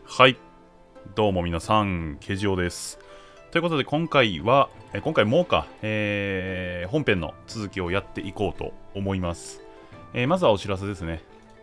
はい、どうも皆さん、ケジオです。ということで今回も本編の続きをやっていこうと思います。まずはお知らせですね。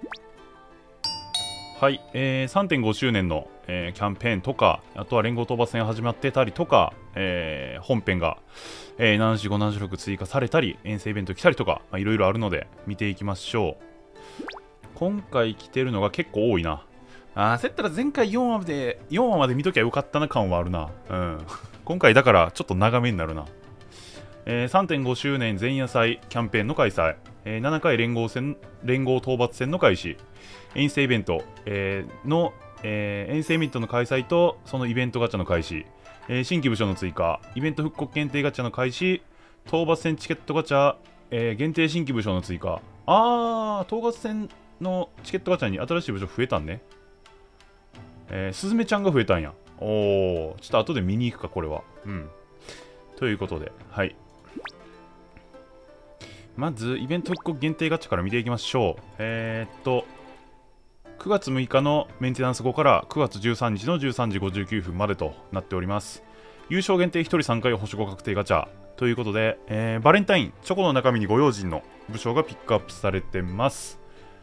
はい、3.5 周年の、キャンペーンとか、あとは連合討伐戦始まってたりとか、本編が、何時5何時6追加されたり、遠征イベント来たりとか、いろいろあるので見ていきましょう。今回来てるのが結構多いな。そうやったら前回4話まで見ときゃよかったな感はあるな。うん。今回だからちょっと長めになるな。3.5 周年前夜祭キャンペーンの開催、7回連合討伐戦の開始、遠征イベント、遠征ミットの開催とそのイベントガチャの開始、新規部署の追加、イベント復刻限定ガチャの開始、討伐戦チケットガチャ、限定新規部署の追加。討伐戦のチケットガチャに新しい部署増えたんね。すずめちゃんが増えたんや。ちょっと後で見に行くか、これは。うん。ということで、はい。まず、イベント復刻限定ガチャから見ていきましょう。9月6日のメンテナンス後から9月13日の13時59分までとなっております。優勝限定1人3回星5確定ガチャということで、バレンタイン、チョコの中身にご用心の武将がピックアップされてます。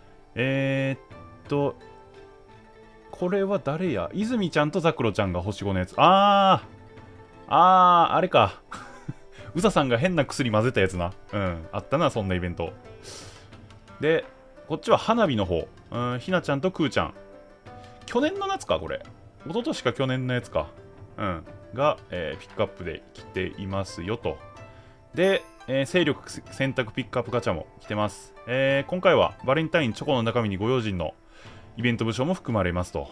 これは誰や？泉ちゃんとザクロちゃんが星5のやつ。あれか。うささんが変な薬混ぜたやつな。うん、あったな、そんなイベント。で、こっちは花火の方。ひなちゃんとくーちゃん。去年の夏か、これ。一昨年か去年のやつか。うん。が、ピックアップで来ていますよと。で、勢力選択ピックアップガチャも来てます。今回はバレンタインチョコの中身にご用心のイベント武将も含まれますと。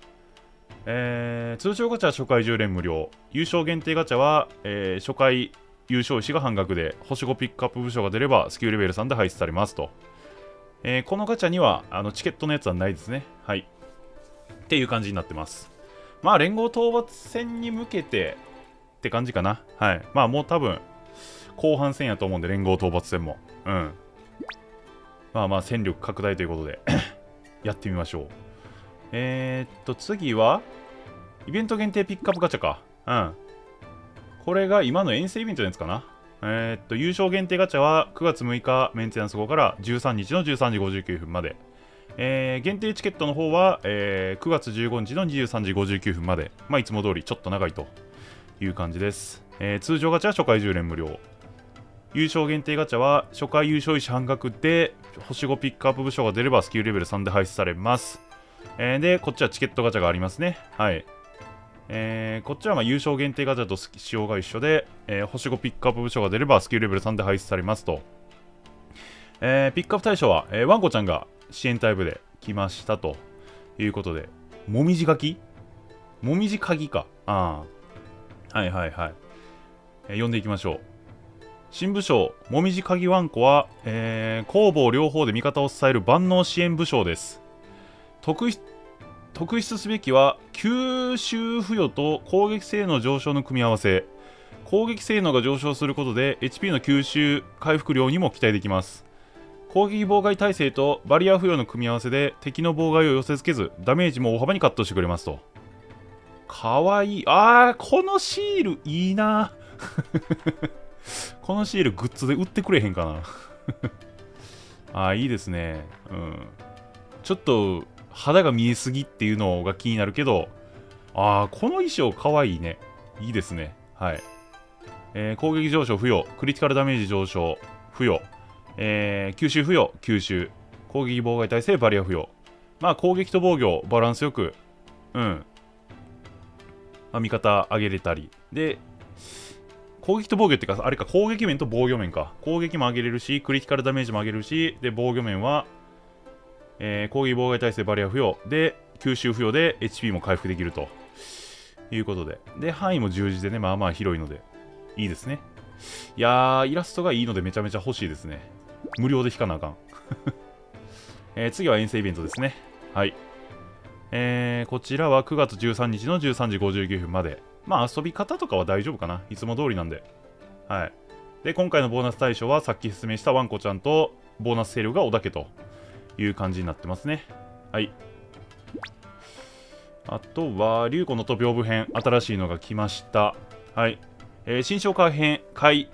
通常ガチャは初回10連無料。優勝限定ガチャは、初回優勝石が半額で、星5ピックアップ武将が出ればスキルレベル3で配置されますと。このガチャにはチケットのやつはないですね。はい。っていう感じになってます。まあ、連合討伐戦に向けてって感じかな。はい。まあ、もう多分、後半戦やと思うんで、連合討伐戦も。うん。まあ、戦力拡大ということで、やってみましょう。次は、イベント限定ピックアップガチャか。うん。これが今の遠征イベントのやつかな。優勝限定ガチャは9月6日メンテナンス後から13日の13時59分まで。限定チケットの方は、9月15日の23時59分まで。まあ、いつも通りちょっと長いという感じです。通常ガチャは初回10連無料。優勝限定ガチャは初回優勝石半額で星5ピックアップ武将が出ればスキルレベル3で配置されます。で、こっちはチケットガチャがありますね。はい。こっちは優勝限定ガチャと仕様が一緒で、星5ピックアップ武将が出ればスキルレベル3で配置されますと。ピックアップ対象は、ワンコちゃんが支援タイプで来ましたということで、もみじ鍵か。はいはいはい。読んでいきましょう。新武将、もみじ鍵ワンコは、攻防両方で味方を支える万能支援武将です。特筆すべきは吸収付与と攻撃性能上昇の組み合わせ。攻撃性能が上昇することで HP の吸収回復量にも期待できます。攻撃妨害耐性とバリア付与の組み合わせで敵の妨害を寄せ付けずダメージも大幅にカットしてくれますと。かわいい。このシールいいな。このシールグッズで売ってくれへんかな。いいですね。うん。ちょっと肌が見えすぎっていうのが気になるけど、この衣装かわいいね。いいですね。はい。攻撃上昇付与、クリティカルダメージ上昇付与、吸収付与、吸収、攻撃妨害耐性、バリア付与。まあ、攻撃と防御、バランスよく、味方上げれたり。で、攻撃と防御っていうか、あれか、攻撃面と防御面か。攻撃も上げれるし、クリティカルダメージも上げれるし、で、防御面は、攻撃妨害耐性バリア付与で吸収付与で HP も回復できるということで、で範囲も十字でね、まあまあ広いのでいいですね。いやー、イラストがいいのでめちゃめちゃ欲しいですね。無料で引かなあかん。次は遠征イベントですね。はい。こちらは9月13日の13時59分まで。まあ遊び方とかは大丈夫かな。いつも通りなんで。はい。で、今回のボーナス対象はさっき説明したワンコちゃんとボーナス勢力がおだけという感じになってますね。はい。 あとは、竜子の飛びオブ編、新しいのが来ました。はい。新章開編、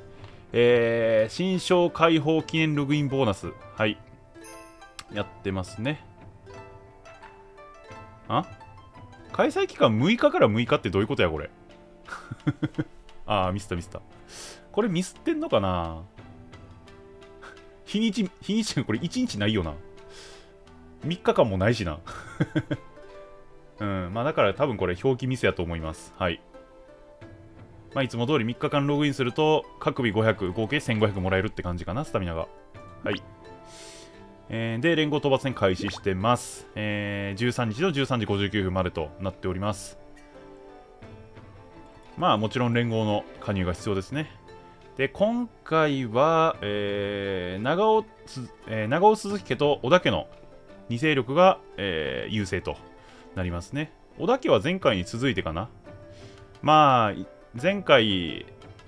新章開放記念ログインボーナス。はい。やってますね。開催期間6日から6日ってどういうことや、これ。ミスったミスった。これミスってんのかな。日にちこれ1日ないよな。3日間もないしな。うん、まあだから多分これ表記ミスやと思います。はい。まあいつも通り3日間ログインすると、各日500、合計1500もらえるって感じかな、スタミナが。はい。で、連合討伐戦開始してます。13日の13時59分までとなっております。まあもちろん連合の加入が必要ですね。で、今回は、長尾鈴木家と織田家の2勢力が、優勢となりますね。織田家は前回に続いてかな。まあ、前回、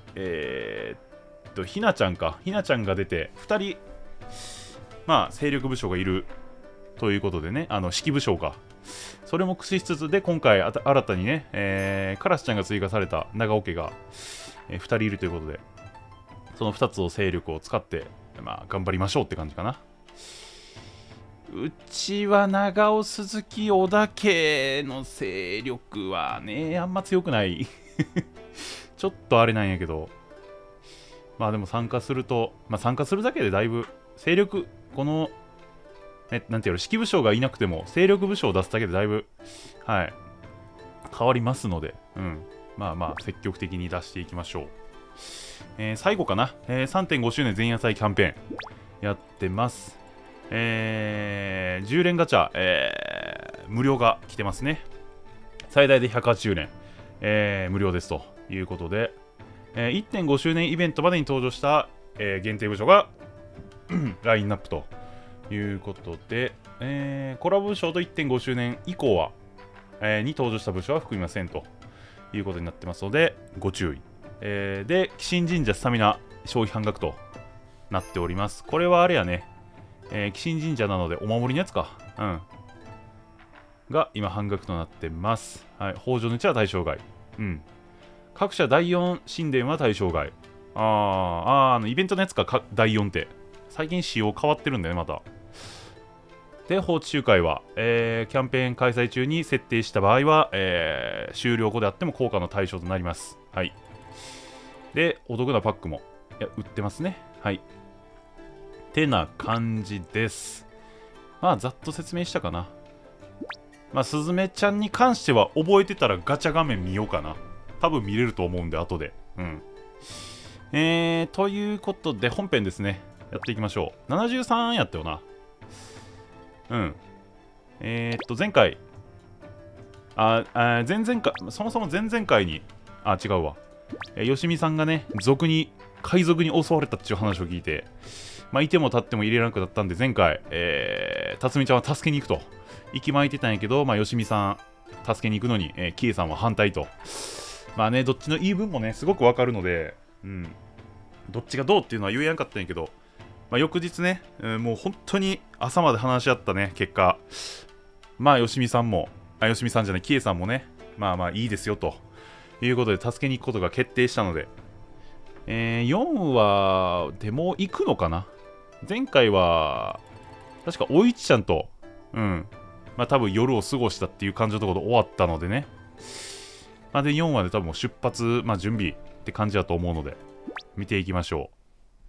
ひなちゃんか。ひなちゃんが出て、2人、まあ、勢力武将がいるということでね、指揮武将か。それも駆使しつつで、今回新たにね、カラスちゃんが追加された長尾家が、2人いるということで、その2つを勢力を使って、まあ、頑張りましょうって感じかな。うちは長尾鈴木織田家の勢力はね、あんま強くない。ちょっとあれなんやけど、まあでも参加すると、まあ参加するだけでだいぶ勢力、この、なんていうの、指揮武将がいなくても勢力武将を出すだけでだいぶ、はい、変わりますので、うん、まあまあ積極的に出していきましょう。最後かな、3.5 周年前夜祭キャンペーンやってます。10連ガチャ、無料が来てますね。最大で180連、無料ですということで、1.5 周年イベントまでに登場した、限定部署がラインナップということで、コラボ部署と 1.5 周年以降は、に登場した部署は含みませんということになってますので、ご注意。で、鬼神神社スタミナ消費半額となっております。これはあれやね、鬼神神社なのでお守りのやつか。うん。が今半額となってます。はい。北条の地は対象外。うん。各社第4神殿は対象外。イベントのやつか、第4って。最近仕様変わってるんだよね、また。で、放置集会は、キャンペーン開催中に設定した場合は、終了後であっても効果の対象となります。はい。で、お得なパックも売ってますね。はい。てな感じです。まあ、ざっと説明したかな。まあ、すずめちゃんに関しては覚えてたらガチャ画面見ようかな。多分見れると思うんで、後で。うん。ということで、本編ですね。やっていきましょう。73やったよな。うん。前回。前々回、そもそも前々回に、違うわ。よしみさんがね、海賊に襲われたっていう話を聞いて、まあ、いても立っても入れなくなったんで、前回、辰巳ちゃんは助けに行くと。息巻いてたんやけど、まあ、よしみさん、助けに行くのに、キエさんは反対と。まあね、どっちの言い分もね、すごくわかるので、うん。どっちがどうっていうのは言えやんかったんやけど、まあ、翌日ね、もう本当に朝まで話し合ったね、結果、まあ、よしみさんも、よしみさんじゃない、キエさんもね、まあまあいいですよということで、助けに行くことが決定したので、4話でも行くのかな。前回は、確かおいちちゃんと、うん、まあ多分夜を過ごしたっていう感じのところで終わったのでね。まあで、4話で多分もう出発、まあ準備って感じだと思うので、見ていきましょ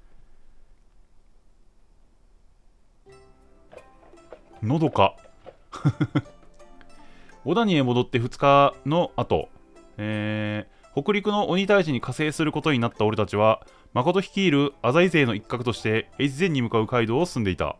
う。のどか。小谷へ戻って2日の後、北陸の鬼退治に加勢することになった俺たちは、誠率いる浅井勢の一角として越前に向かう街道を進んでいた。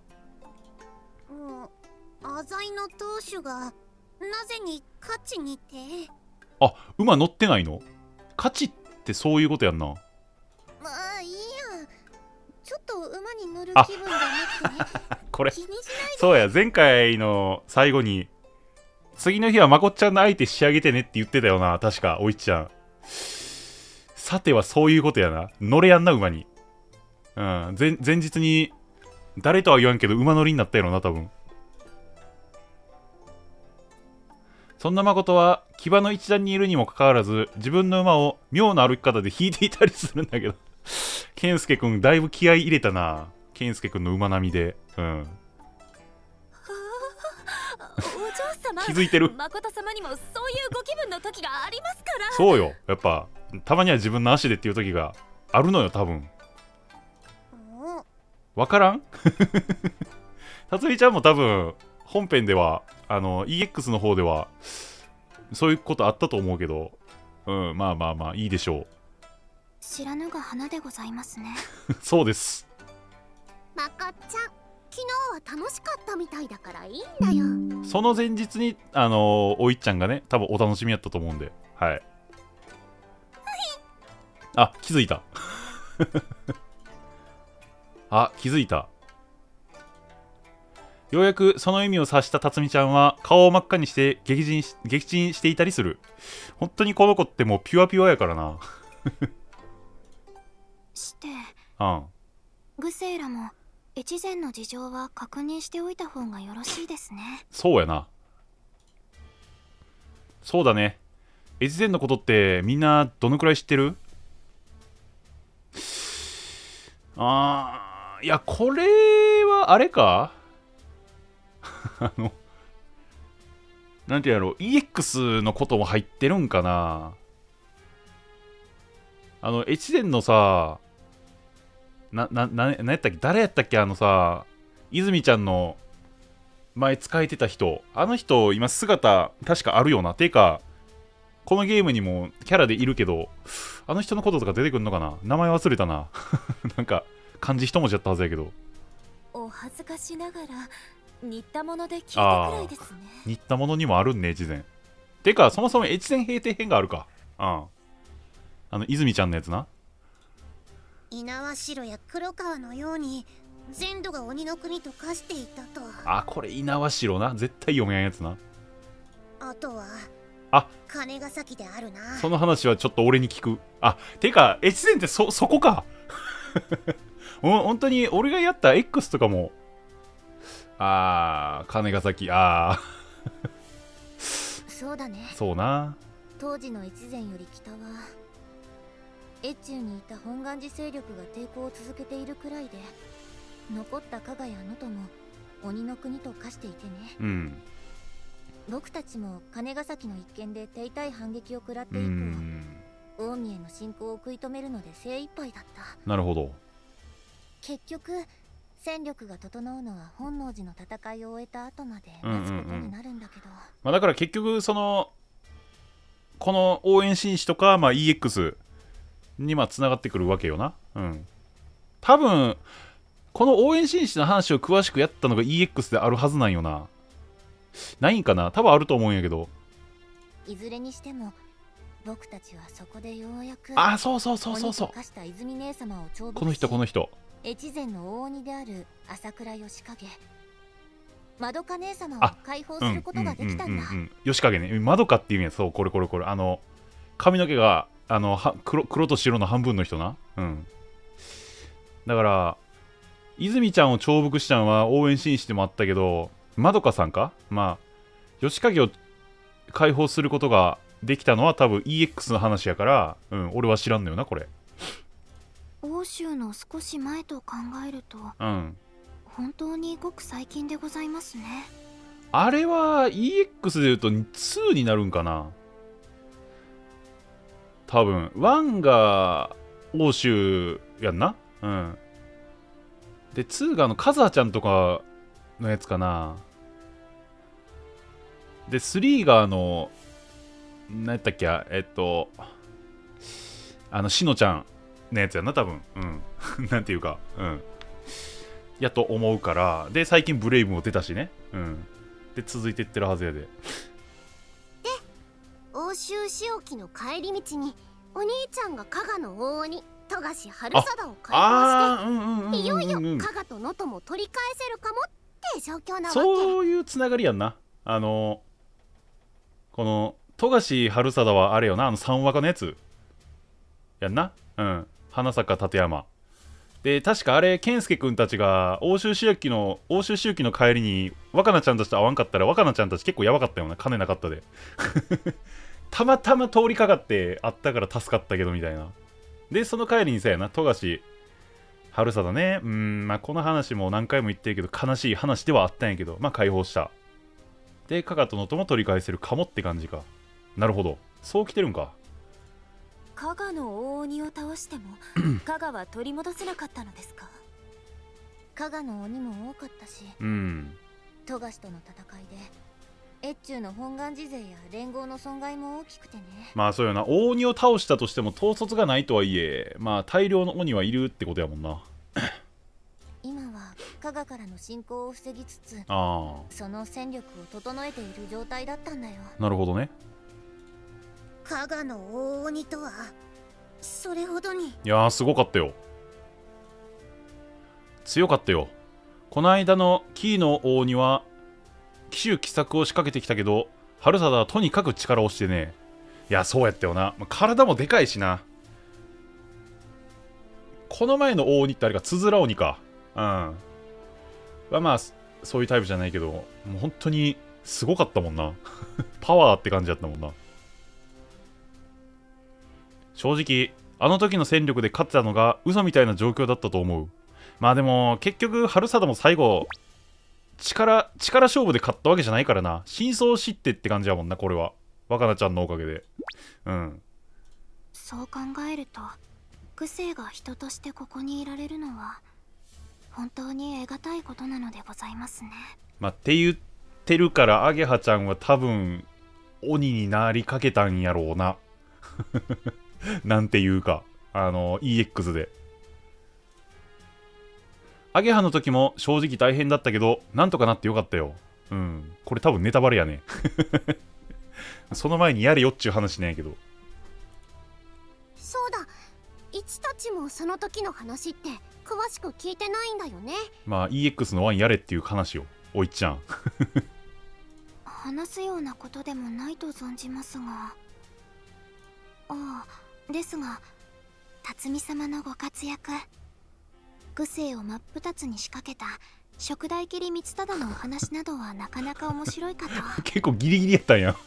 浅井の当主がなぜに勝ちにて。 あ、馬乗ってないの？勝ちってそういうことやんな。 まあいいや、ちょっと馬に乗る気分じゃなくてね。 これ気にしないで。 そうや、前回の最後に次の日はまこっちゃんの相手仕上げてねって言ってたよな、確かおいちちゃん。さてはそういうことやな。乗れやんな、馬に。うん、前日に誰とは言わんけど馬乗りになったやろな、多分。 そんな誠は騎馬の一団にいるにもかかわらず自分の馬を妙な歩き方で引いていたりするんだけど健介くんだいぶ気合い入れたな。健介くんの馬並みで。うん。 お嬢様、 気づいてる。 誠様にもそういうご気分の時がありますから。 そうよ。やっぱたまには自分の足でっていう時があるのよ多分。わからん辰巳ちゃんも多分本編ではEX の方ではそういうことあったと思うけど、うん、まあまあまあいいでしょう。 知らぬが花でございますねそうです。 まこっちゃん、昨日は楽しかったみたいだからいいんだよ。 その前日においっちゃんがね多分お楽しみやったと思うんで、はい。あ、気づいたあ、気づいた。ようやくその意味を察した辰巳ちゃんは顔を真っ赤にして撃沈していたりする。本当にこの子ってもうピュアピュアやからなして、 うん。 グセイラも越前の事情は確認しておいた方がよろしいですね。 そうやな。そうだね。越前のことってみんなどのくらい知ってる？いや、これはあれかなんてやろう、EX のことも入ってるんかな。越前のさ、なんやったっけ、誰やったっけ、泉ちゃんの前使えてた人、あの人、今姿、確かあるよな。てか、このゲームにもキャラでいるけど、あの人のこととか出てくんのかな。名前忘れたな。なんか、漢字一文字やったはずやけど。 お恥ずかしながら、似たもので聞いたくらいですね。 似たものにもあるんね、越前。てか、そもそも越前平定編があるか。うん。泉ちゃんのやつな。 猪苗代や黒川のように全土が鬼の国と化していたと。 あ、これ猪苗代な。絶対読めやんやつな。 あとは金ヶ崎であるな。 その話はちょっと俺に聞く。あ、てか越前ってそこか本当に俺がやった X とかも金ヶ崎。 そうだね。 そうな。 当時の越前より北は越中にいた本願寺勢力が抵抗を続けているくらいで、残った加賀や能登も鬼の国と化していてね。 うん。 僕たちも金ヶ崎の一件で手痛い反撃を食らって以降、近江への侵攻を食い止めるので精一杯だった。 なるほど。 結局戦力が整うのは本能寺の戦いを終えた後まで待つことになるんだけど、 まあだから結局この応援紳士とか、EX につながってくるわけよな。うん。多分この応援紳士の話を詳しくやったのが EX であるはずなんよな。ないんかな。多分あると思うんやけど。 いずれにしても僕たちはそこでようやくそうこの人越前の大鬼である朝倉義景、まどか姉様を解放することができたんだ。 義景ね、まどかっていうんや。そう、これ髪の毛が黒と白の半分の人な。うん。だから泉ちゃんを重複したんは応援紳士でもあったけど、まどかさんか、義景を解放することができたのは多分 EX の話やから、俺は知らんのよな、これ。 欧州の少し前と考えると、本当にごく最近でございますね。 あれは EX でいうと2になるんかな。多分1が欧州やんな。で2がカズハちゃんとかのやつかな。で3が何やったっけ、しのちゃんのやつやな、多分。なんていうか、やと思うから。で最近ブレイブも出たしね。で続いていってるはずやで。 欧州仕置きの帰り道にお兄ちゃんが加賀の大鬼富樫春貞を解放して、いよいよ加賀と能登も取り返せるかもって状況なわけ。 そういうつながりやんな。この富樫春貞はあれよな、三和歌のやつやんな。花坂立山で確かあれ健介くんたちが欧州周期の帰りに若菜ちゃんたちと会わんかったら若菜ちゃんたち結構やばかったよな、金なかったでたまたま通りかかって会ったから助かったけどみたいな。でその帰りにさやな、富樫春貞ね、まあこの話も何回も言ってるけど悲しい話ではあったんやけど、まあ解放した。で加賀とのとも取り返せるかもって感じか。なるほど、そう来てるんか。 加賀の大鬼を倒しても加賀は取り戻せなかったのですか？加賀の鬼も多かったし、富樫との戦いで越中の本願寺勢や連合の損害も大きくてね。 まあそうよな、大鬼を倒したとしても統率がないとはいえ、まあ大量の鬼はいるってことやもんな今は加賀からの侵攻を防ぎつつ、 あその戦力を整えている状態だったんだよ。 なるほどね。 加賀の大鬼とはそれほどに。 いやーすごかったよ、強かったよ。この間のキーの大鬼は奇襲奇策を仕掛けてきたけど、春貞はとにかく力をしてね。いやそうやったよな、体もでかいしな。この前の大鬼ってあれがつづら鬼か。はまあそういうタイプじゃないけど、もう本当にすごかったもんなパワーって感じだったもんな。正直あの時の戦力で勝ってたのが嘘みたいな状況だったと思う。まあでも結局春貞も最後力勝負で勝ったわけじゃないからな。真相を知ってって感じやもんな、これは若菜ちゃんのおかげで。 そう考えるとグセが人としてここにいられるのは本当に得難いことなのでございますね。 まあって言ってるからアゲハちゃんは多分鬼になりかけたんやろうななんていうかEX でアゲハの時も正直大変だったけどなんとかなってよかったよ。これ多分ネタバレやねその前にやれよっちゅう話なんやけど。 そうだ、イチたちもその時の話って詳しく聞いてないんだよね。 まあ EX のワンやれっていう話をおいっちゃん話すようなことでもないと存じますが。ですが辰巳様のご活躍、愚生を真っ二つに仕掛けた食代切り光忠のお話などはなかなか面白いかと結構ギリギリやったんや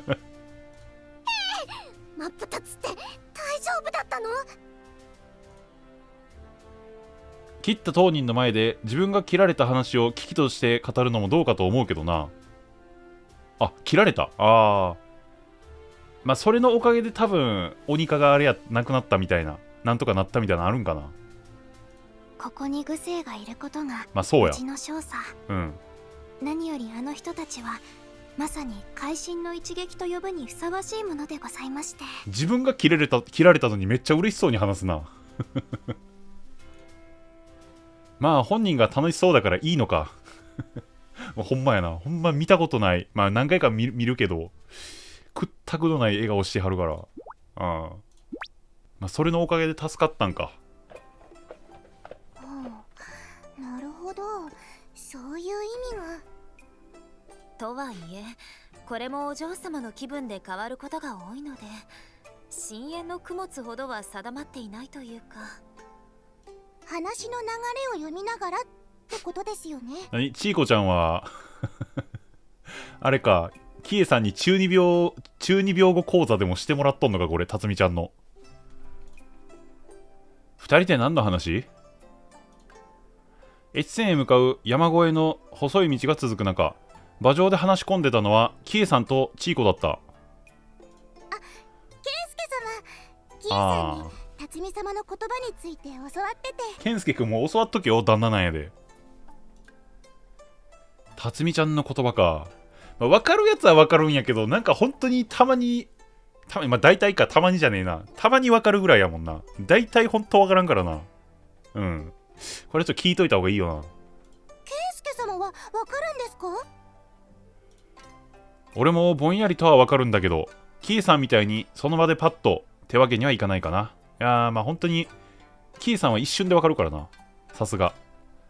真っ二つって大丈夫だったの？ 切った当人の前で自分が切られた話を危機として語るのもどうかと思うけどな。あ、切られた。まあそれのおかげで多分鬼化があれやなくなったみたいな、なんとかなったみたいなのあるんかな。 ここに愚生がいることがまあそうや、 うちの少佐。何よりあの人たちはまさに会心の一撃と呼ぶにふさわしいものでございまして。 自分が切られたのにめっちゃ嬉しそうに話すなまあ本人が楽しそうだからいいのかほんまやな、ほんま見たことない。まあ何回か見るけどくったくのない笑顔してはるから。まあそれのおかげで助かったんか。 なるほど、そういう意味が。とはいえこれもお嬢様の気分で変わることが多いので、深淵の供物ほどは定まっていないというか。話の流れを読みながらってことですよね。 ちーこちゃんはあれか、キエさんに中二病語講座でもしてもらっとんのか、これ辰巳ちゃんの。二人で何の話？越前へ向かう山越えの細い道が続く中、馬上で話し込んでたのはキエさんとチーコだった。 ケンスケ様、キエさんに辰巳様の言葉について教わってて。 ケンスケ君も教わっとけよ、旦那なんやで。辰巳ちゃんの言葉か。まあ、分かるやつは分かるんやけど、なんか本当にたまにまあ大体か、たまにじゃねえな。たまに分かるぐらいやもんな。大体本当分からんからな。これちょっと聞いといた方がいいよな。 ケンスケ様は分かるんですか？ 俺もぼんやりとは分かるんだけど、キエさんみたいにその場でパッとってわけにはいかないかな。いやー、まあ本当にキエさんは一瞬で分かるからな。さすが。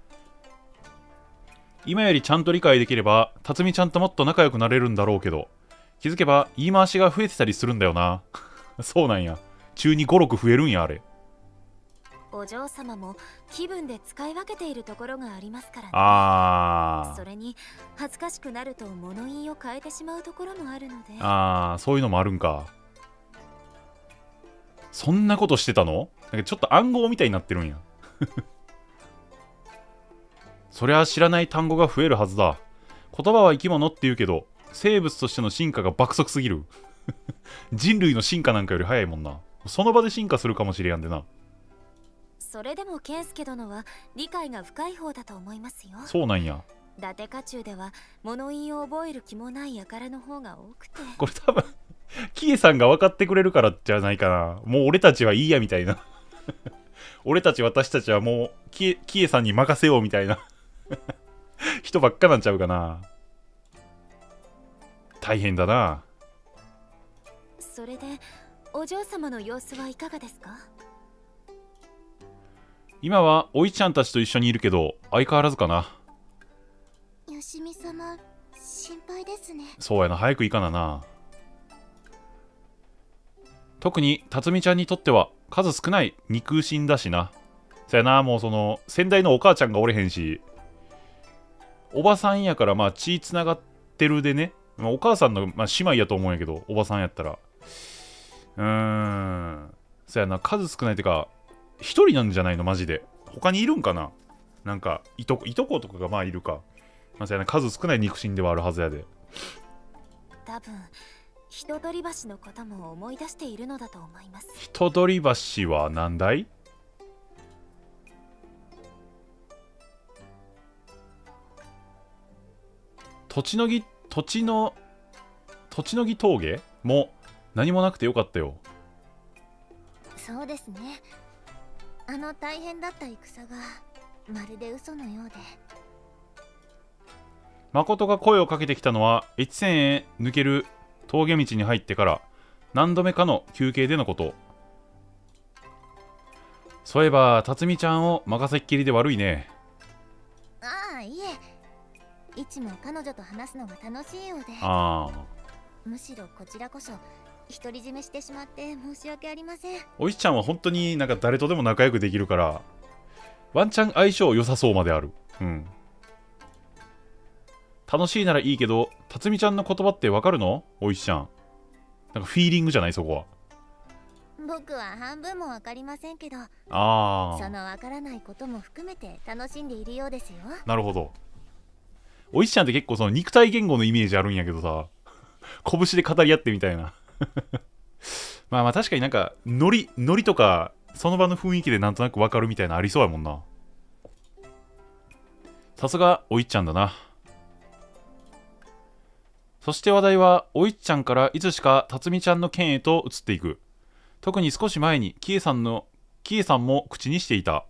今よりちゃんと理解できれば辰巳ちゃんともっと仲良くなれるんだろうけど、気づけば言い回しが増えてたりするんだよなそうなんや。中に5、6増えるんや、あれ。 お嬢様も気分で使い分けているところがありますからね。それに恥ずかしくなると物言いを変えてしまうところもあるので。 そういうのもあるんか。そんなことしてたの？なんかちょっと暗号みたいになってるんや。そりゃ知らない単語が増えるはずだ。言葉は生き物って言うけど、生物としての進化が爆速すぎる。人類の進化なんかより早いもんな。その場で進化するかもしれやんでな。 それでも健介殿は理解が深い方だと思いますよ。 そうなんや。 伊達家中では物言いを覚える気もない輩の方が多くて。 これ多分キエさんが分かってくれるからじゃないかな。もう俺たちはいいやみたいな。私たちはもうキエさんに任せようみたいな人ばっかなんちゃうかな。大変だな。 それでお嬢様の様子はいかがですか？ 今はおいちゃんたちと一緒にいるけど相変わらずかな。 よしみ様、心配ですね。 そうやな、早く行かなな。特に辰巳ちゃんにとっては数少ない肉親だしな。そやな、もうその先代のお母ちゃんがおれへんし、おばさんやからまあ血つながってるでね、まあ、お母さんの、まあ、姉妹やと思うんやけど、おばさんやったらそやな、数少ないってか一人なんじゃないのマジで。他にいるんかな。なんかいとことかがまあいるか。まあ、そやな、数少ない肉親ではあるはずやで。 多分人取り橋のことも思い出しているのだと思います。 人取り橋は何だい？栃の木峠も何もなくてよかったよ。 そうですね。あの大変だった戦がまるで嘘のようで。 誠が声をかけてきたのは越前へ抜ける峠道に入ってから何度目かの休憩でのこと。そういえば辰巳ちゃんを任せっきりで悪いね。 ああ、いえ、いつも彼女と話すのが楽しいようで。むしろこちらこそ独り占めしてしまって申し訳ありません。 おいちゃんは本当になんか誰とでも仲良くできるからワンチャン相性良さそうまである。楽しいならいいけど、辰巳ちゃんの言葉ってわかるの？おいちゃん。なんかフィーリングじゃない？そこは。 僕は半分もわかりませんけど、そのわからないことも含めて楽しんでいるようですよ。 なるほど。おいちゃんって結構その肉体言語のイメージあるんやけどさ、拳で語り合ってみたいな。まあまあ確かになんかノリとかその場の雰囲気でなんとなくわかるみたいなありそうやもんな。さすがおいちゃんだな。そして話題はおいちゃんからいつしか辰巳ちゃんの件へと移っていく。特に少し前にキエさんも口にしていた。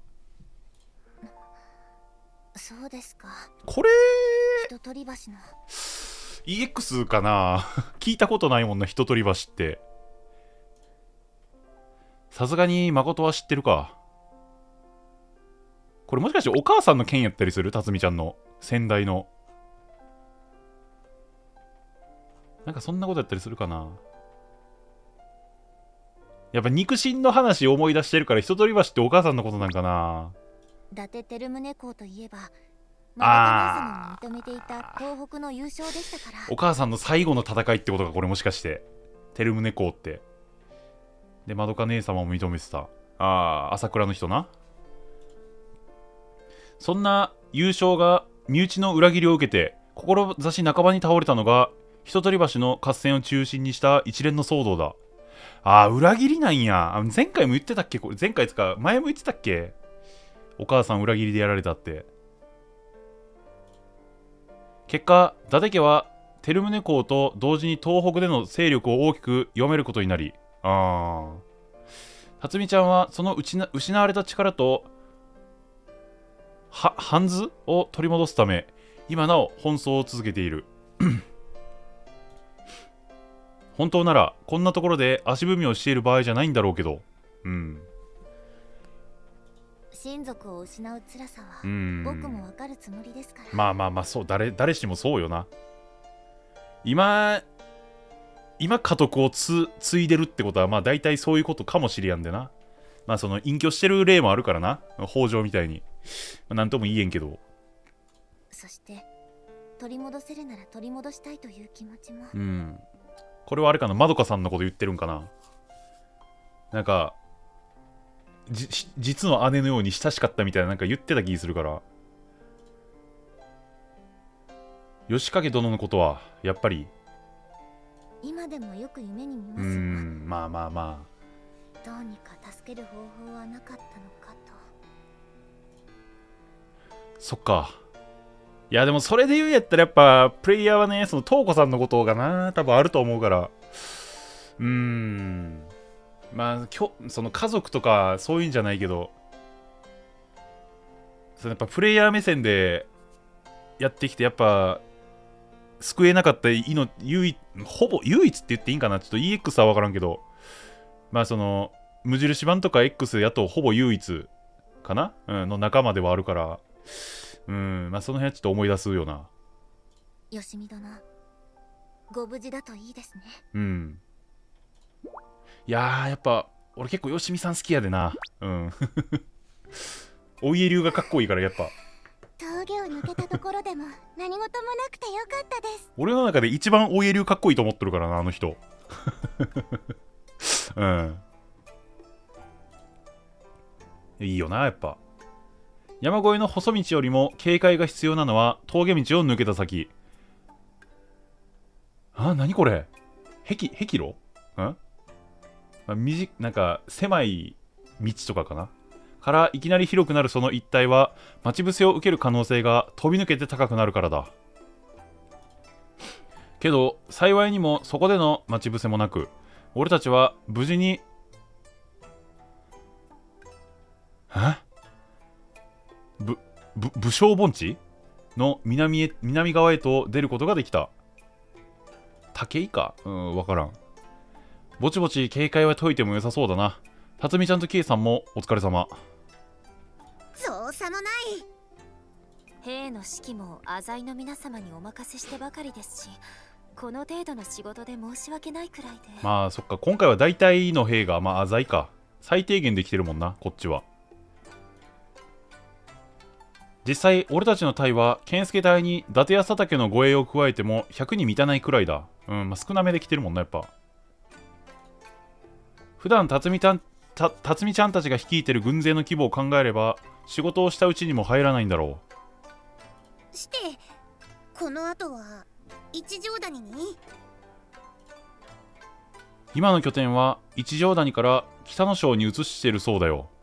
そうですか。 これ人取り橋の EX かな。聞いたことないもんな、人取り橋って。さすがに誠は知ってるか。これもしかしてお母さんの件やったりする？辰巳ちゃんの先代の。なんかそんなことやったりするかな。やっぱ肉親の話を思い出してるから人取り橋ってお母さんのことなんかな。 伊達照宗公といえばマダカ姉様に認めていた東北の優勝でしたから。 お母さんの最後の戦いってことか、これもしかして照宗公ってでまどか姉様も認めてた。朝倉の人な。そんな優勝が身内の裏切りを受けて志半ばに倒れたのが人取り橋の合戦を中心にした一連の騒動だ。裏切りなんや。前回も言ってたっけ？これ前回つか前も言ってたっけ？お母さん裏切りでやられたって。結果伊達家は照宗公と同時に東北での勢力を大きく弱めることになり、辰巳ちゃんはその失われた力とハンズを取り戻すため今なお奔走を続けている。本当ならこんなところで足踏みをしている場合じゃないんだろうけど、 親族を失う辛さは僕もわかるつもりですから。 まあそう、誰しもそうよな。今家督を継いでるってことはまあ大体そういうことかもしれやんでな。 まあその隠居してる例もあるからな、北条みたいに。なんとも言えんけど。 そして取り戻せるなら取り戻したいという気持ちも。 うん。これはあれかな、まどかさんのこと言ってるんかな。なんか実の姉のように親しかったみたいななんか言ってた気するから。義景殿のことはやっぱり今でもよく夢に見ますわ。 まあまあまあ、どうにか助ける方法はなかったのかと。 そっか。いやでもそれで言うんやったらやっぱプレイヤーはね、その瞳子さんのことがな多分あると思うから、まあその家族とかそういうんじゃないけど、そのやっぱプレイヤー目線でやってきてやっぱ救えなかったほぼ唯一って言っていいんかな、ちょっと EX は分からんけど、まあその無印版とか X やとほぼ唯一かな、の仲間ではあるから、まあその辺はちょっと思い出すよな。 吉見殿、ご無事だといいですね。 いやーやっぱ俺結構吉見さん好きやでな。お家流がかっこいいからやっぱ。 峠を抜けたところでも何事もなくてよかったです。 俺の中で一番お家流かっこいいと思ってるからな、あの人。いいよなやっぱ。山越えの細道よりも警戒が必要なのは峠道を抜けた先。何これ、壁路なんか狭い道とかかなからいきなり広くなるその一帯は待ち伏せを受ける可能性が飛び抜けて高くなるからだ。けど幸いにもそこでの待ち伏せもなく、俺たちは無事に武将盆地の南側へと出ることができた。武井かわからん。ぼちぼち警戒は解いても良さそうだな。辰巳ちゃんとキエさんもお疲れ様。 造作のない。 兵の指揮も浅井の皆様にお任せしてばかりですし、この程度の仕事で申し訳ないくらいで。 まあそっか、今回は大体の兵がまあ浅井か、最低限できてるもんなこっちは。実際俺たちの隊は健介隊に伊達や佐竹の護衛を加えても100に満たないくらいだ。まあ少なめできてるもんなやっぱ。普段辰巳ちゃんたちが率いてる軍勢の規模を考えれば仕事をしたうちにも入らないんだろう。してこの後は一条谷に。 今の拠点は一条谷から北の省に移してるそうだよ。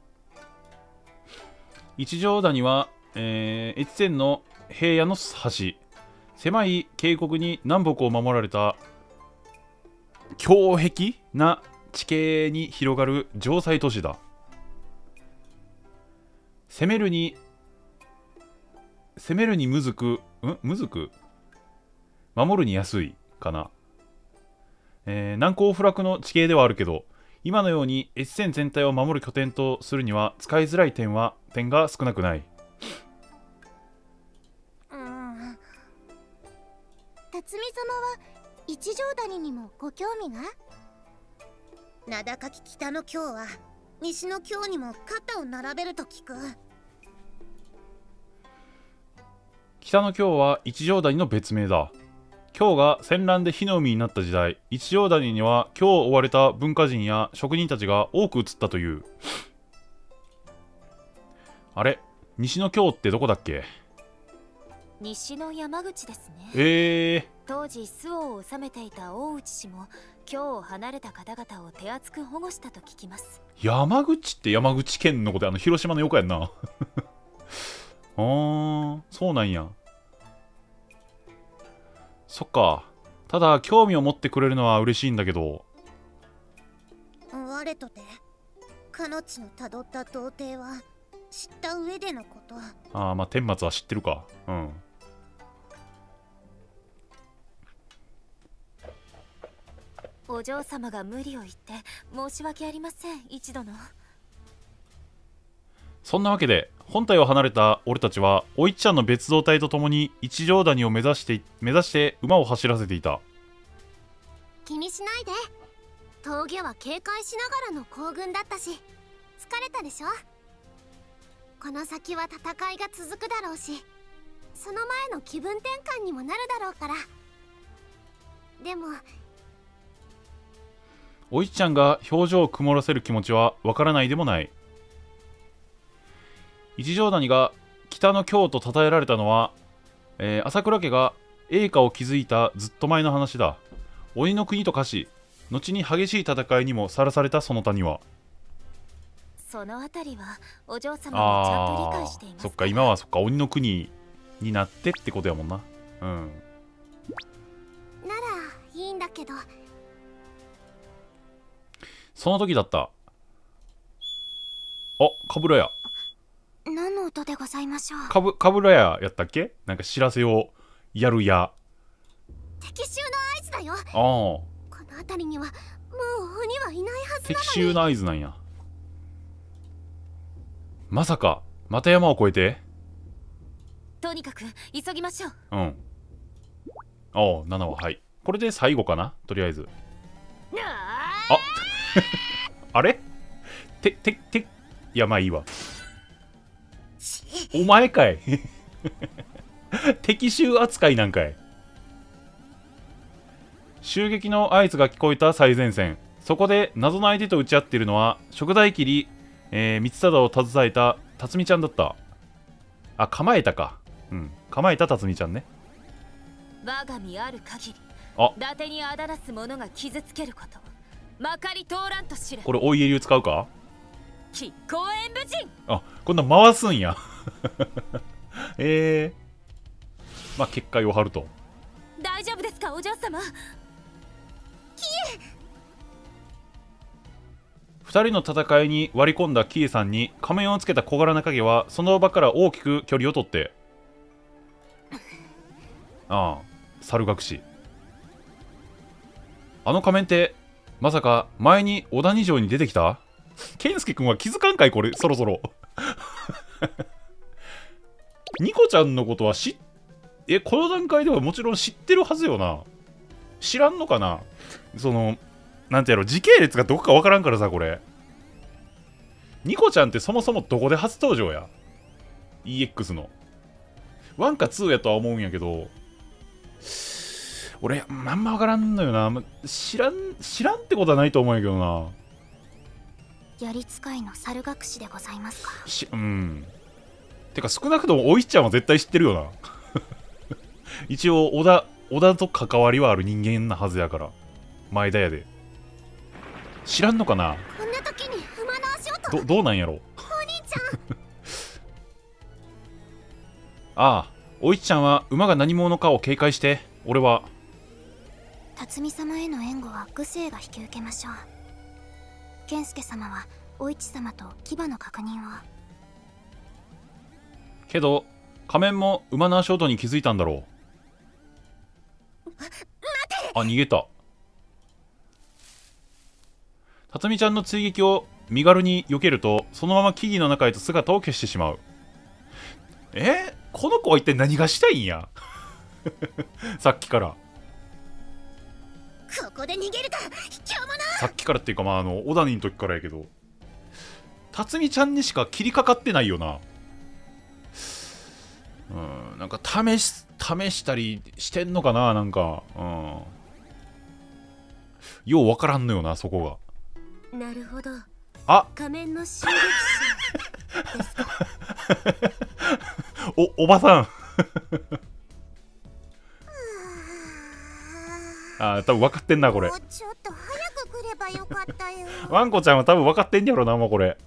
一条谷は、越前の平野の端、狭い渓谷に南北を守られた強壁な地形に広がる城塞都市だ。攻めるにむずく守るに安いかな。難攻不落の地形ではあるけど、今のように越前全体を守る拠点とするには使いづらい点が少なくない。 辰巳様は一条谷にもご興味が？名高き北の京は西の京にも肩を並べると聞く。 北の京は一条谷の別名だ。京が戦乱で火の海になった時代、一条谷には京を追われた文化人や職人たちが多く移ったという。あれ、西の京ってどこだっけ？ 西の山口ですね。当時周防を治めていた大内氏も京を離れた方々を手厚く保護したと聞きます。 山口って山口県のことで広島の横やんな。そうなんや。そっか。ただ興味を持ってくれるのは嬉しいんだけど。 我とてかの地のたどった童貞は知った上でのこと。 まあ天末は知ってるか。 お嬢様が無理を言って申し訳ありません、一度の。 そんなわけで本体を離れた俺たちはおいっちゃんの別動隊と共に一条谷を目指して馬を走らせていた。 気にしないで、峠は警戒しながらの行軍だったし。 疲れたでしょ。この先は戦いが続くだろうし、その前の気分転換にもなるだろうから。でもおいちゃんが表情を曇らせる気持ちはわからないでもない。一条谷が北の京と称えられたのは、朝倉家が栄華を築いたずっと前の話だ。鬼の国と化し、後に激しい戦いにもさらされたその谷は。 そのあたりはお嬢様もちゃんと理解しています。 そっか、今はそっか、鬼の国になってってことやもんな。うん。 ならいいんだけど。 その時だった。あ、かぶらや。 何の音でございましょう。 かぶらややったっけ？なんか知らせをやるや。 敵襲の合図だよ。 この辺りにはもう鬼はいないはずなのに。 敵襲の合図なんや。まさかまた山を越えて。 とにかく急ぎましょう。 うん。7ははい。これで最後かな、とりあえず。ああれいや、まあいいわ。お前かい敵襲扱いなんかい。襲撃の合図が聞こえた最前線。そこで謎の相手と打ち合っているのは食材切り、光貞を携えた辰巳ちゃんだった。あ、構えたか。うん、構えた辰巳ちゃんね。 我が身ある限り伊達にあだなす者が傷つけることまかり通らんと知れ。 これ追い襟を使うか。 亀甲炎武人。 あ、こんな回すんやまあ結界を張ると。 大丈夫ですかお嬢様。 2人の戦いに割り込んだキエさんに仮面をつけた小柄な影はその場から大きく距離を取って猿隠し。あの仮面ってまさか前に小谷城に出てきた？健介君は気づかんかいこれ、そろそろニコちゃんのことはこの段階ではもちろん知ってるはずよな。知らんのかな。そのなんてやろ、時系列がどこかわからんからさ。これニコちゃんってそもそもどこで初登場や？ EX の1か2やとは思うんやけど、俺あんまわからんのよな。知らんってことはないと思うんやけどな。 槍使いの猿隠しでございますか。 てか少なくともおいちゃんは絶対知ってるよな一応織田と関わりはある人間なはずやから。前田やで。知らんのかな。 こんな時に馬の足音。 どうなんやろ。 お兄ちゃんああ、おいちゃんは馬が何者かを警戒して。俺は辰巳様への援護は愚生が引き受けましょう。健介様はお市様と牙の確認を。 けど仮面も馬の足音に気づいたんだろう。あ、逃げた。辰巳ちゃんの追撃を身軽に避けるとそのまま木々の中へと姿を消してしまう。この子は一体何がしたいんやさっきから。 ここで逃げるか卑怯者。 さっきからっていうか小谷の時からやけど、辰巳ちゃんにしか切りかかってないよな。なんか試したりしてんのかな。なんかようわからんのよな、そこが。なるほど。仮面の襲撃者ですかおばさん多分分かってんなこれ。 ちょっと早く来ればよかったよワンコちゃんは多分分かってんやろな。もうこれ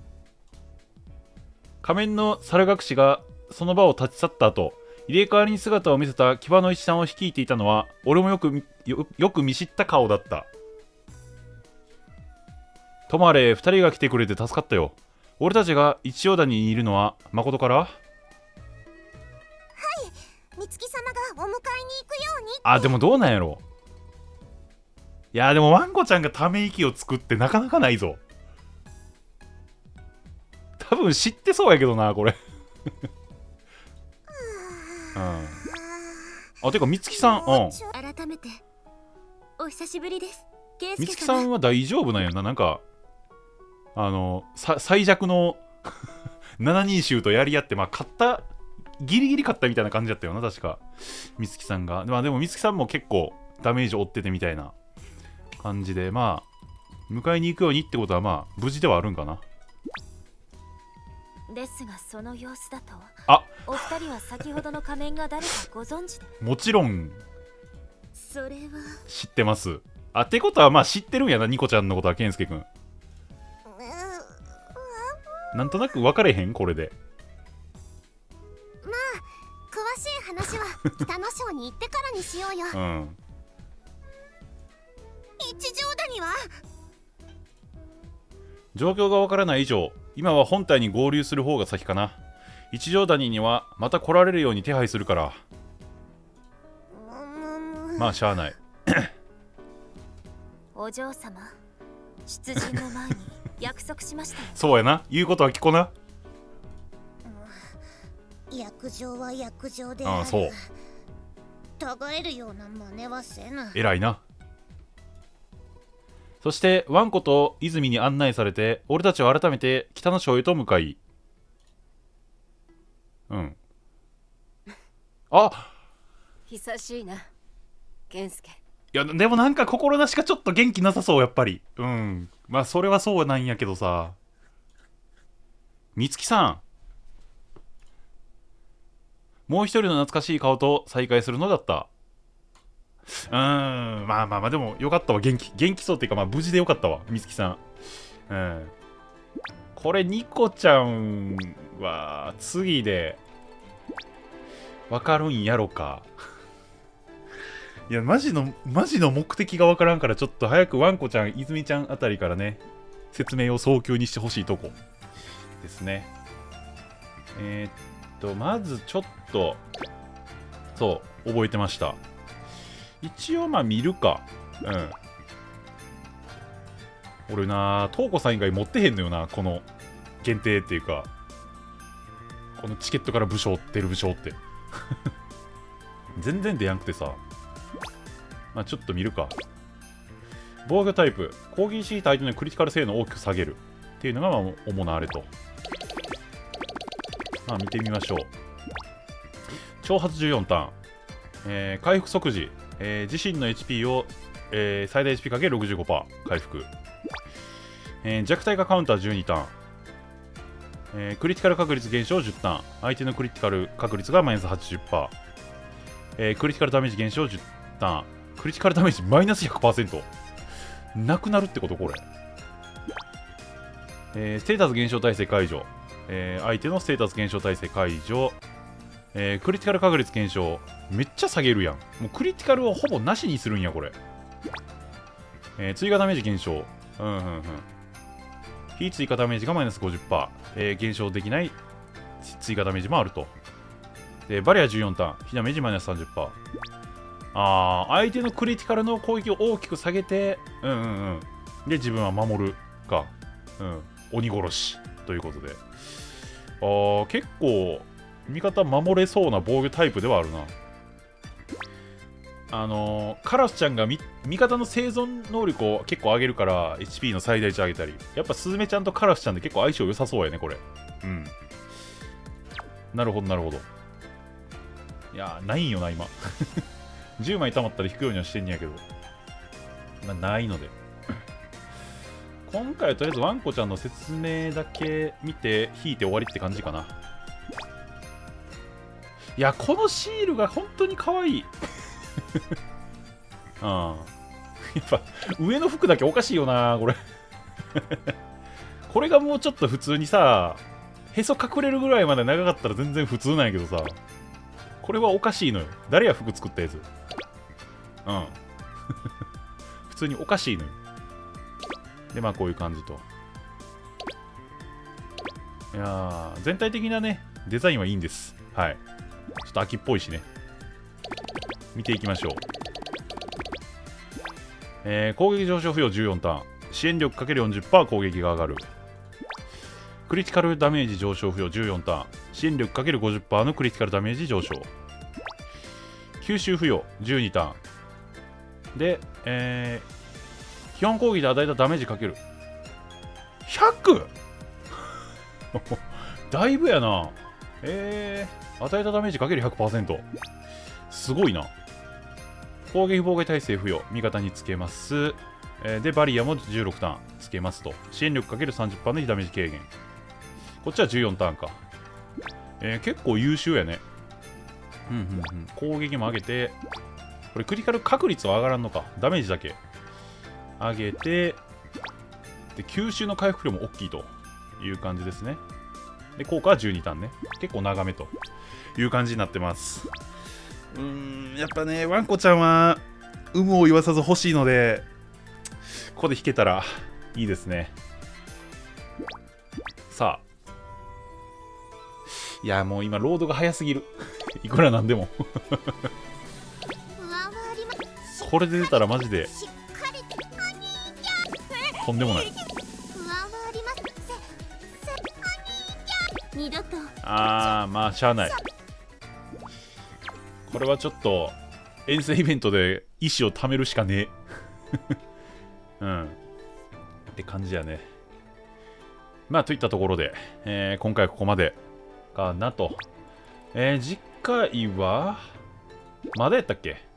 仮面の猿隠しがその場を立ち去った後、入れ替わりに姿を見せた騎馬の一さんを率いていたのは俺もよく見知った顔だった。ともあれ2人が来てくれて助かったよ。俺たちが一条谷にいるのは誠から。はい、 美月様がお迎えに行くように。 でもどうなんやろ。いやでもワンコちゃんがため息をつくってなかなかないぞ。多分知ってそうやけどなこれてか美月さん、 改めてお久しぶりです。 美月さんは大丈夫なんやな。なんか最弱の7人衆とやり合って、まあ勝った、ギリギリ勝ったみたいな感じだったよな、確か美月さんが。まあでも美月さんも結構ダメージ負っててみたいな感じで、まあ迎えに行くようにってことはまあ無事ではあるんかな。 ですがその様子だと、 あ、 お二人は先ほどの仮面が誰かご存知で？ もちろんそれは知ってます。あ、ってことはまあ知ってるんやな、ニコちゃんのことは。健介くんなんとなく分かれへん、これで。 まあ詳しい話は北の章に行ってからにしようよ。 うん、 一条谷は状況が分からない以上、今は本体に合流する方が先かな。一条谷にはまた来られるように手配するから。まあしゃあない。 お嬢様、出陣の前に約束しましたよ。 そうやな、言うことは聞こな。 約定は約定でああ、そう。 違えるような真似はせぬ。 偉いな。そしてワンコと泉に案内されて、俺たちは改めて北の章へと向かい、あ、 久しいな健介。 いやでもなんか心なしかちょっと元気なさそう、やっぱり。まあそれはそうなんやけどさ。美月さん、もう一人の懐かしい顔と再会するのだった。まあまあまあ、でもよかったわ。元気そうっていうか、まあ無事でよかったわ、美月さん。これニコちゃんは次でわかるんやろか。いや、マジの目的がわからんから、ちょっと早くワンコちゃん、泉ちゃんあたりからね、説明を早急にしてほしいとこですね。まずちょっと、そう、覚えてました。一応まあ見るか。俺な、トウコさん以外持ってへんのよな、この限定っていうか、このチケットから出る武将って。全然出やんくてさ。まあちょっと見るか。防御タイプ、攻撃し相手のクリティカル性能を大きく下げるっていうのがまあ主なあれと。まあ見てみましょう。挑発14ターン、回復即時、自身の HP を、最大 HP×65% 回復、弱体化カウンター12ターン、クリティカル確率減少10ターン、相手のクリティカル確率がマイナス 80%、クリティカルダメージ減少10ターン、クリティカルダメージマイナス 100%。なくなるってことこれ。ステータス減少耐性解除、相手のステータス減少耐性解除、クリティカル確率減少めっちゃ下げるやん。もうクリティカルをほぼなしにするんやこれ。追加ダメージ減少、非追加ダメージがマイナス 50%、減少できない追加ダメージもあると。でバリア14ターン、非ダメージマイナス 30%。相手のクリティカルの攻撃を大きく下げて、で自分は守るか、鬼殺しということで、結構味方守れそうな防御タイプではあるな。カラスちゃんが味方の生存能力を結構上げるから HP の最大値上げたり、やっぱスズメちゃんとカラスちゃんで結構相性良さそうやねこれ。なるほどなるほど。いやないんよな今。10枚溜まったら引くようにはしてんねやけど、まあ、ないので今回はとりあえずワンコちゃんの説明だけ見て引いて終わりって感じかな。いやこのシールが本当に可愛い。やっぱ上の服だけおかしいよなこれ。これがもうちょっと普通にさ、へそ隠れるぐらいまで長かったら全然普通なんやけどさ、これはおかしいのよ。誰や服作ったやつ。普通におかしいのよ。でまあこういう感じと。いやー全体的なねデザインはいいんです。はい。ちょっと秋っぽいしね。見ていきましょう。攻撃上昇付与14ターン、支援力 ×40% 攻撃が上がる。クリティカルダメージ上昇付与14ターン、支援力 ×50% のクリティカルダメージ上昇。吸収付与12ターンで、基本攻撃で与えたダメージかける 100! だいぶやな。与えたダメージかける 100%。すごいな。攻撃妨害耐性付与、味方につけます。で、バリアも16ターンつけますと。支援力かける 30% のダメージ軽減。こっちは14ターンか。結構優秀やね。攻撃も上げて、これクリティカル確率は上がらんのか。ダメージだけ上げて、で、吸収の回復量も大きいという感じですね。で、効果は12ターンね。結構長めという感じになってます。やっぱね、ワンコちゃんは有無を言わさず欲しいので、ここで引けたらいいですね。さあ。いや、もう今、ロードが早すぎる。いくらなんでも。これで出たらマジで、とんでもない。まあ、しゃあない。これはちょっと、遠征イベントで意思を貯めるしかねえ。って感じやね。まあ、といったところで、今回はここまでかなと。次回は、まだやったっけ？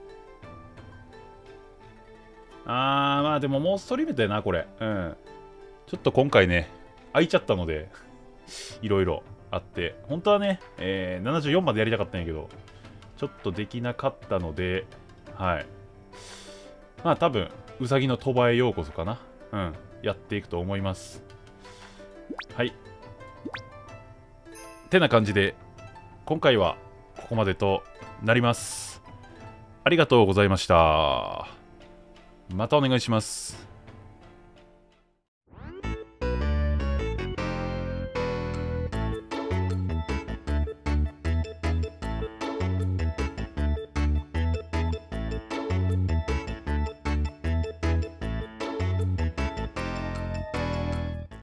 まあでももうストリームだよな、これ。ちょっと今回ね、空いちゃったので、いろいろあって、本当はね、74までやりたかったんやけど、ちょっとできなかったので、はい。まあ多分、うさぎの鳥羽へようこそかな。やっていくと思います。はい。てな感じで、今回はここまでとなります。ありがとうございました。またお願いします。